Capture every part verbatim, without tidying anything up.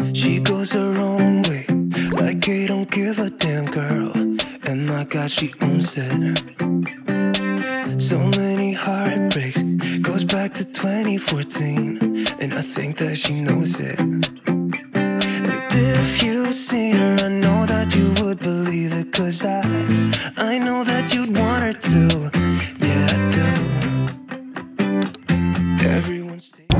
She goes her own way, like they don't give a damn, girl. And my God, she owns it. So many heartbreaks, goes back to twenty fourteen, and I think that she knows it. And if you've seen her, I know that you would believe it, cause I, I know that you'd want her to. Yeah, I do. Everyone's taking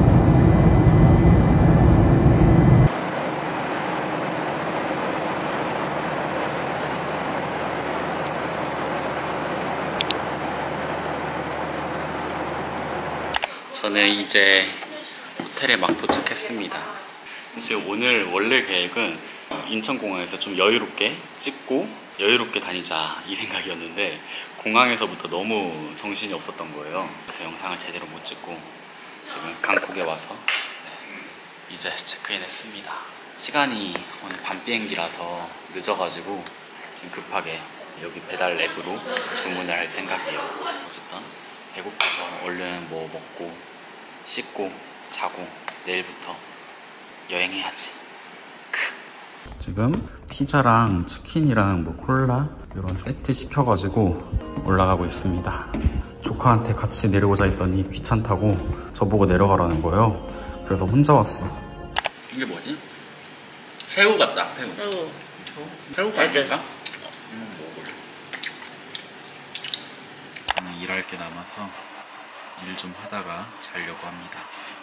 저는 이제 호텔에 막 도착했습니다. 지금 오늘 원래 계획은 인천공항에서 좀 여유롭게 찍고 여유롭게 다니자 이 생각이었는데 공항에서부터 너무 정신이 없었던 거예요. 그래서 영상을 제대로 못 찍고 지금 강콕에 와서 네, 이제 체크인 했습니다. 시간이 오늘 밤 비행기라서 늦어가지고 지금 급하게 여기 배달 앱으로 주문을 할 생각이에요. 어쨌든 배고파서 얼른 뭐 먹고 씻고 자고 내일부터 여행해야지. 지금 피자랑 치킨이랑 뭐 콜라 이런 세트 시켜가지고 올라가고 있습니다. 조카한테 같이 내려오자 했더니 귀찮다고 저보고 내려가라는 거예요. 그래서 혼자 왔어. 이게 뭐지? 새우 같다. 새우. 새우. 새우가 아닐까? 음, 먹어볼래. 저는 일할 게 남아서 일 좀 하다가 자려고 합니다.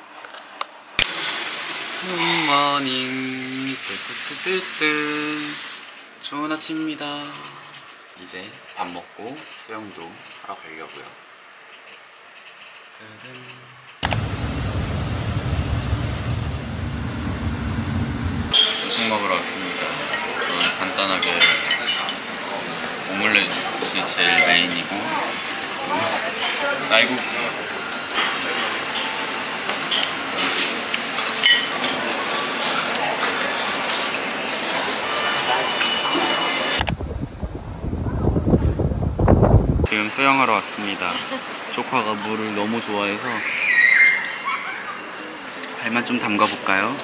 굿모닝. 뜨뜨뜨뜨. 좋은 아침입니다. 이제 밥 먹고 수영도 하러 가려고요. 음식 먹으러 왔습니다. 저는 간단하게 오믈렛이 제일 메인이고 쌀국수 지금 수영하러 왔습니다. 조카가 물을 너무 좋아해서 발만 좀 담가볼까요?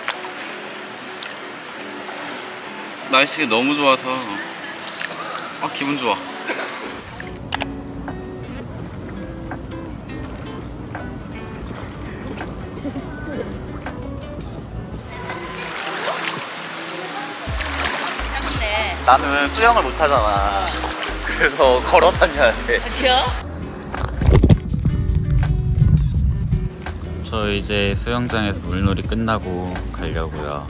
날씨 너무 좋아서 아 기분 좋아. 나는 수영을 못하잖아. 그래서 걸어 다녀야 돼. 어디요? 저 이제 수영장에서 물놀이 끝나고 가려고요.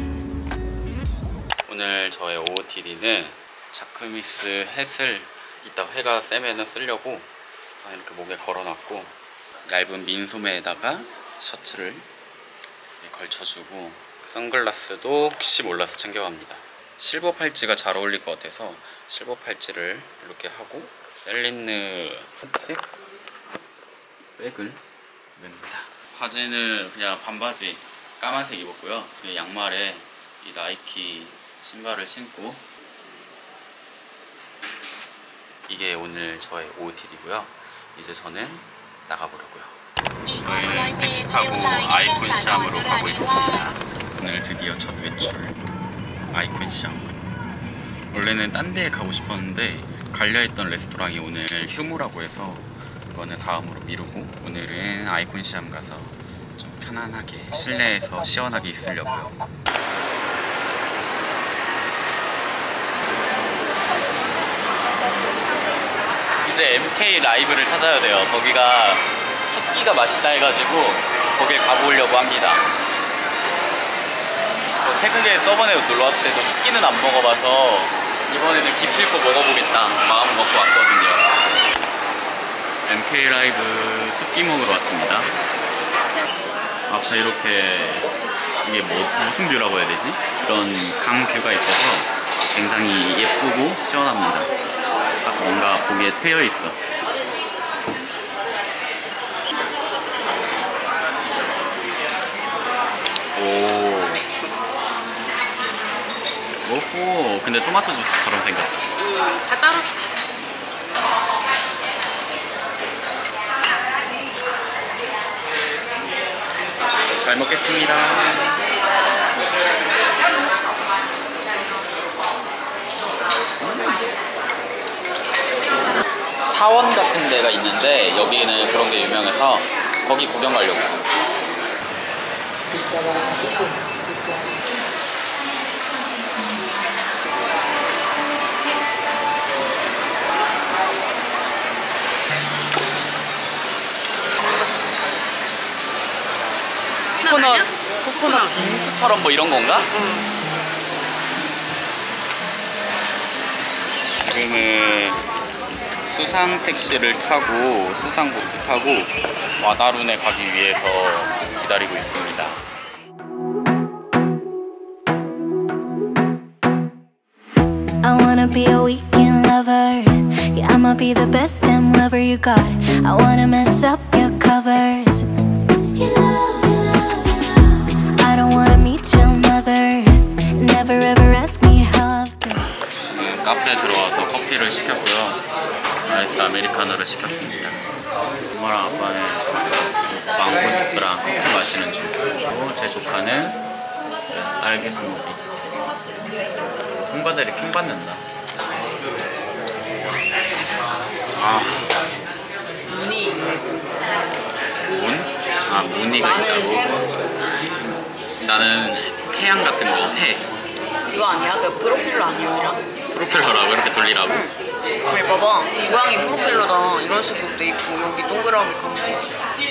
오늘 저의 오오티디는 자크미스 햇을 이따 해가 세면은 쓰려고 우선 이렇게 목에 걸어놨고 얇은 민소매에다가 셔츠를 걸쳐주고 선글라스도 혹시 몰라서 챙겨갑니다. 실버 팔찌가 잘 어울릴 것 같아서 실버 팔찌를 이렇게 하고 셀린느 색 백을 맵니다. 바지는 그냥 반바지 까만색 입었고요. 양말에 이 나이키 신발을 신고 이게 오늘 저의 오오티디고요. 이제 저는 나가보려고요. 저희는 택시 타고 아이콘 시암으로 가고 있습니다. 오늘 드디어 첫 외출 아이콘 시암. 원래는 딴 데에 가고 싶었는데 갈려했던 레스토랑이 오늘 휴무라고 해서 이거는 다음으로 미루고 오늘은 아이콘 시암 가서 좀 편안하게 실내에서 시원하게 있으려고요. 이제 엠케이 라이브를 찾아야 돼요. 거기가 숲기가 맛있다 해가지고 거길 가보려고 합니다. 태국에 저번에 놀러 왔을 때도 숲기는 안 먹어봐서 이번에는 기필코 먹어보겠다 마음을 먹고 왔거든요. 엠케이 라이브 숲기 먹으러 왔습니다. 앞에 이렇게 이게 뭐 무슨 뷰라고 해야 되지? 이런 강뷰가 있어서 굉장히 예쁘고 시원합니다. 딱 뭔가 보기에 트여 있어. 오. 오호. 근데 토마토 주스처럼 생겼다. 음, 다 따로. 잘 먹겠습니다. 사원 같은 데가 있는데 여기는 그런 게 유명해서 거기 구경 가려고. 코코넛, 코코넛 빙수처럼 뭐 이런 건가? 응. 지금은 수상 택시를 타고 수상보트 타고 와다룬에 가기 위해서 기다리고 있습니다. I wanna be a weekend lover. Yeah, I'ma be the best damn lover you got. I wanna mess up your covers. You love, you love, you love. I don't wanna meet your mother. Never ever ask me how I've been. 지금 카페에 들어와서 커피를 시켰고요. 아이스 아메리카노를 시켰습니다. 엄마랑 아빠는 망고 주스랑 커피 마시는 중. 그리고 제 조카는 딸기 스무디. 통과제리 킹 받는다. 아, 무늬. 문? 아, 무늬가 나는 있다고? 나는 태양 같은 거, 해. 이거 아니야? 그 프로필러 아니야 그냥? 프로펠러라고 이렇게 돌리라고? 응. 봐봐. 모양이 프로필러다. 이런 식으로 돼 있고 여기 동그라미 가운데.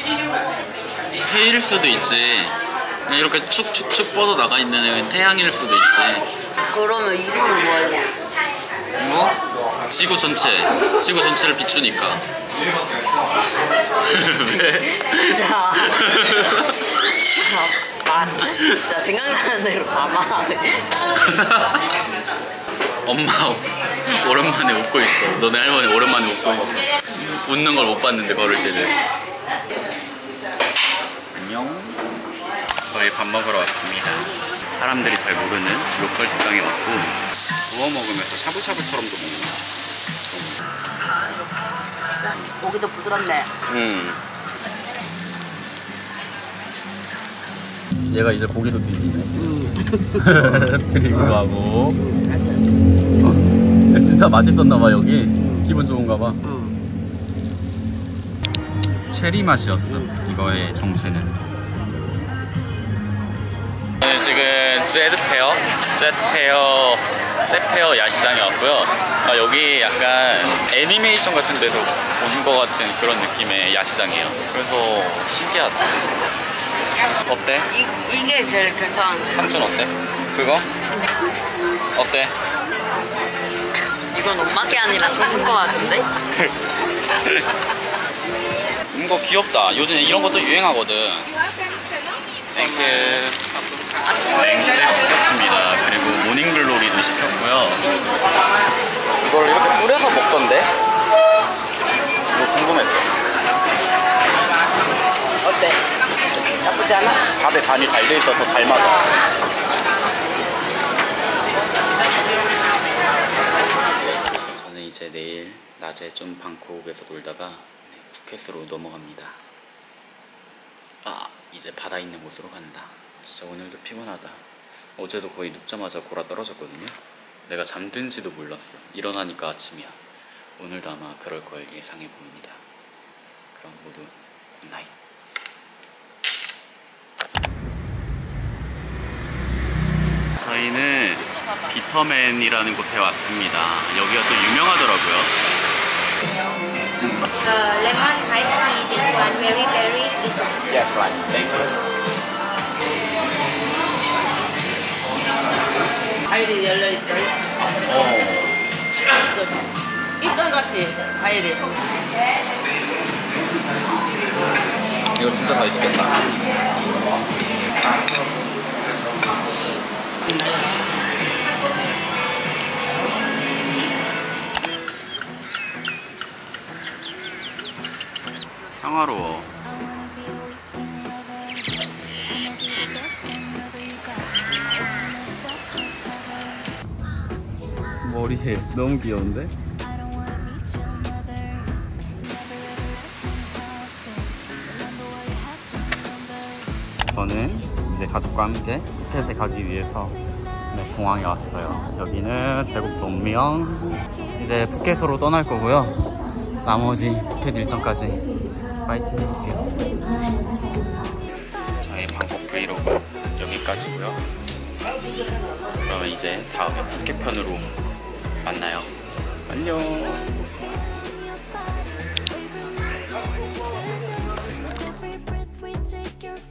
태일 수도 있지. 그냥 이렇게 축축축 뻗어 나가 있는 애는 태양일 수도 있지. 그러면 이 선은 뭐 할래? 뭐? 지구 전체. 지구 전체를 비추니까. 왜? 진짜. 말 진짜 생각나는 대로 다 말하네. 엄마 오랜만에 웃고 있어. 너네 할머니 오랜만에 웃고 있어. 웃는 걸 못 봤는데 걸을 때는. 안녕. 저희 밥 먹으러 왔습니다. 사람들이 잘 모르는 로컬 식당에 왔고 구워 먹으면서 샤브샤브처럼도 먹나. 고기도 부드럽네. 음. 얘가 이제 고기도 뒤지네. 음. 그리고 하고. 진짜 맛있었나봐 여기. 기분 좋은가봐. 음. 체리 맛이었어. 이거의 정체는. 저는 지금 젯페어, 젯페어, 젯페어 야시장에 왔고요. 아, 여기 약간 애니메이션 같은 데서 온 것 같은 그런 느낌의 야시장이에요. 그래서 신기하다. 어때? 이, 이게 제일 괜찮은데. 삼촌 어때? 그거? 어때? 이건 엄마 게 아니라 소준 거 같은데? 이거 귀엽다. 요즘 이런 것도 유행하거든. 땡큐. 냉색 시켰습니다. 그리고 모닝글로리도 시켰고요. 이걸 이렇게 뿌려서 먹던데? 이거 궁금했어. 어때? 나쁘지 않아? 밥에 간이 잘 돼 있어서 잘 맞아. 저는 이제 내일 낮에 좀 방콕에서 놀다가 푸켓으로 넘어갑니다. 아, 이제 바다 있는 곳으로 간다. 진짜 오늘도 피곤하다. 어제도 거의 눕자마자 골아 떨어졌거든요. 내가 잠든지도 몰랐어. 일어나니까 아침이야. 오늘도 아마 그럴 걸 예상해 봅니다. 그럼 모두 굿나잇. 저희는 비터맨이라는 곳에 왔습니다. 여기가 또 유명하더라고요. Uh, lemon iced tea, this one, berry berry, this one. Yes, right. Thank you. 과일이 열려 있어요. 어. 이건 같이 과일이. 이거 진짜 잘 시켰다. 평화로워. 머리에 너무 귀여운데? 저는 이제 가족과 함께 푸켓에 가기 위해서 네, 공항에 왔어요. 여기는 태국 동명. 이제 푸켓으로 떠날 거고요. 나머지 푸켓 일정까지 파이팅 해볼게요. 저희 방콕 브이로그 여기까지고요. 그러면 이제 다음에 푸켓 편으로 만나요. 안녕. Every breath we take, you're